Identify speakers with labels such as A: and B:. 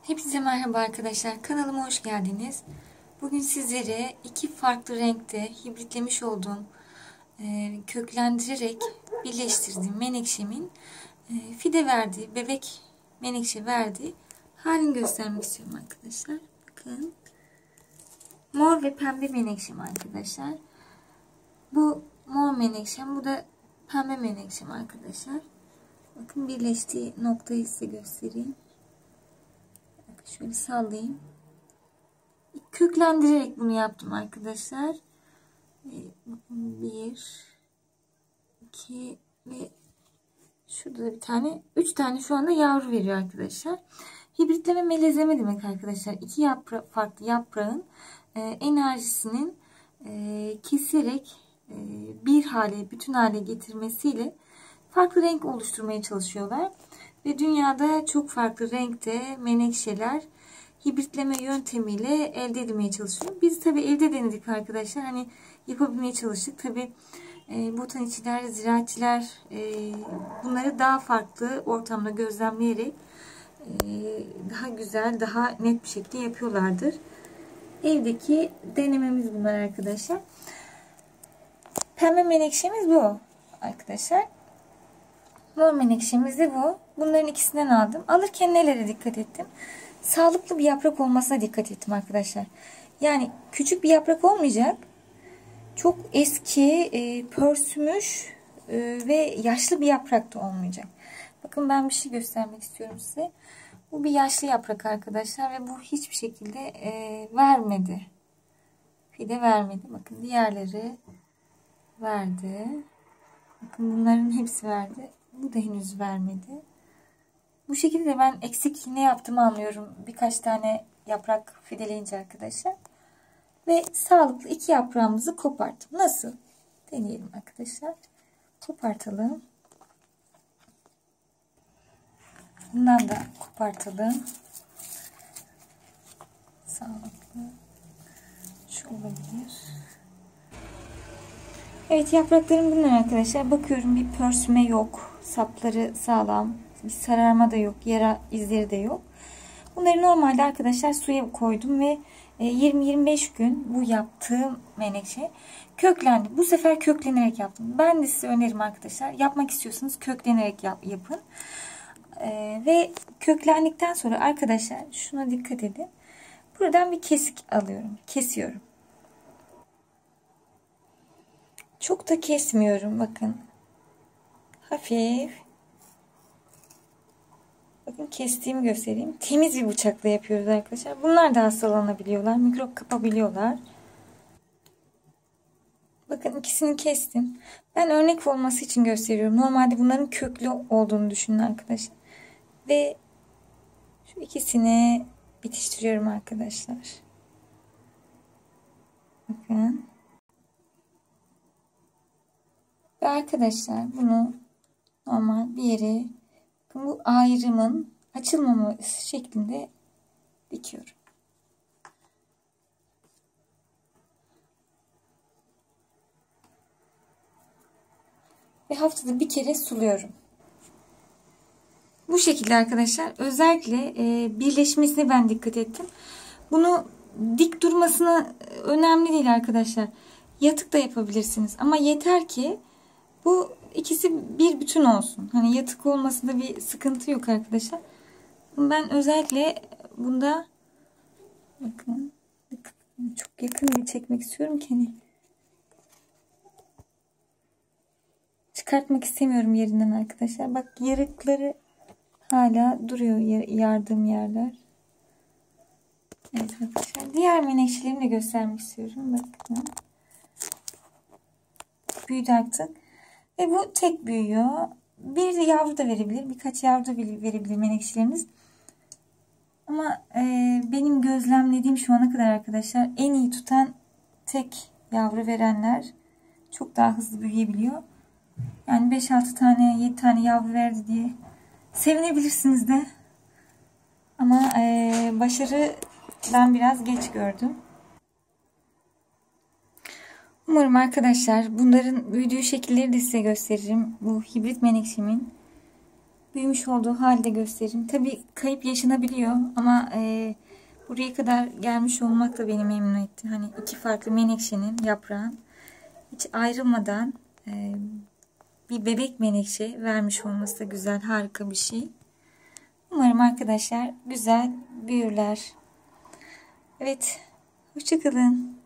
A: Hepinize merhaba arkadaşlar. Kanalıma hoş geldiniz. Bugün sizlere iki farklı renkte hibritlemiş olduğum, köklendirerek birleştirdiğim menekşemin fide verdiği, bebek menekşe verdiği halini göstermek istiyorum arkadaşlar. Bakın. Mor ve pembe menekşem arkadaşlar. Bu mor menekşem, bu da pembe menekşem arkadaşlar. Bakın birleştiği noktayı size göstereyim. Şöyle sallayayım. Köklendirerek bunu yaptım arkadaşlar. 1, 2 ve şurada da bir tane, 3 tane şu anda yavru veriyor arkadaşlar. Hibritleme melezleme demek arkadaşlar. İki farklı yaprağın enerjisinin keserek bir hale, bütün hale getirmesiyle farklı renk oluşturmaya çalışıyorlar. Ve dünyada çok farklı renkte menekşeler hibritleme yöntemiyle elde edilmeye çalışıyor. Biz tabi evde denedik arkadaşlar. Hani yapabilmeye çalıştık. Tabi botanikçiler, ziraatçiler bunları daha farklı ortamda gözlemleyerek daha güzel, daha net bir şekilde yapıyorlardır. Evdeki denememiz bunlar arkadaşlar. Pembe menekşemiz bu arkadaşlar. Mor menekşemiz de bu. Bunların ikisinden aldım. Alırken nelere dikkat ettim? Sağlıklı bir yaprak olmasına dikkat ettim arkadaşlar. Yani küçük bir yaprak olmayacak. Çok eski, pörsümüş ve yaşlı bir yaprak da olmayacak. Bakın ben bir şey göstermek istiyorum size. Bu bir yaşlı yaprak arkadaşlar ve bu hiçbir şekilde vermedi. Fide vermedi. Bakın diğerleri verdi. Bakın bunların hepsi verdi. Bu da henüz vermedi. Bu şekilde ben eksik ne yaptığımı anlıyorum. Birkaç tane yaprak fideleyince arkadaşlar. Ve sağlıklı iki yaprağımızı koparttım. Nasıl? Deneyelim arkadaşlar. Kopartalım. Bundan da kopartalım. Sağlıklı. Şu olabilir. Evet, yapraklarım bunlar arkadaşlar. Bakıyorum bir pörsüme yok. Sapları sağlam. Bir sararma da yok. Yara izleri de yok. Bunları normalde arkadaşlar suya koydum ve 20-25 gün bu yaptığım menekşe köklendi. Bu sefer köklenerek yaptım. Ben de size önerim arkadaşlar. Yapmak istiyorsanız köklenerek yapın. Ve köklendikten sonra arkadaşlar şuna dikkat edin. Buradan bir kesik alıyorum. Kesiyorum. Çok da kesmiyorum. Bakın. Hafif. Bakın kestiğimi göstereyim. Temiz bir bıçakla yapıyoruz arkadaşlar. Bunlar da hastalanabiliyorlar. Mikrop kapabiliyorlar. Bakın ikisini kestim. Ben örnek olması için gösteriyorum. Normalde bunların köklü olduğunu düşünün arkadaşlar. Ve şu ikisini bitiştiriyorum arkadaşlar. Bakın. Ve arkadaşlar bunu normal bir yere, bu ayrımın açılmaması şeklinde dikiyorum. Ve haftada bir kere suluyorum. Bu şekilde arkadaşlar. Özellikle birleşmesine ben dikkat ettim. Bunu dik durmasına önemli değil arkadaşlar. Yatık da yapabilirsiniz. Ama yeter ki bu ikisi bir bütün olsun. Hani yatık olmasında bir sıkıntı yok arkadaşlar. Ben özellikle bunda bakın çok yakın bir çekmek istiyorum ki hani çıkartmak istemiyorum yerinden arkadaşlar. Bak yarıkları hala duruyor, yardığım yerler. Evet arkadaşlar. Diğer menekşelerimi de göstermek istiyorum. Bakın. Büyüdü artık. Ve bu tek büyüyor. Bir yavru da verebilir. Birkaç yavru da verebilir menekşeleriniz. Ama benim gözlemlediğim şu ana kadar arkadaşlar en iyi tutan tek yavru verenler çok daha hızlı büyüyebiliyor. Yani 5-6 tane 7 tane yavru verdi diye sevinebilirsiniz de. Ama başarı ben biraz geç gördüm. Umarım arkadaşlar bunların büyüdüğü şekilleri de size gösteririm. Bu hibrit menekşemin büyümüş olduğu halde göstereyim. Tabii kayıp yaşanabiliyor ama buraya kadar gelmiş olmak da beni memnun etti. Hani iki farklı menekşenin yaprağın hiç ayrılmadan bir bebek menekşe vermiş olması da güzel, harika bir şey. Umarım arkadaşlar güzel büyürler. Evet, hoşça kalın.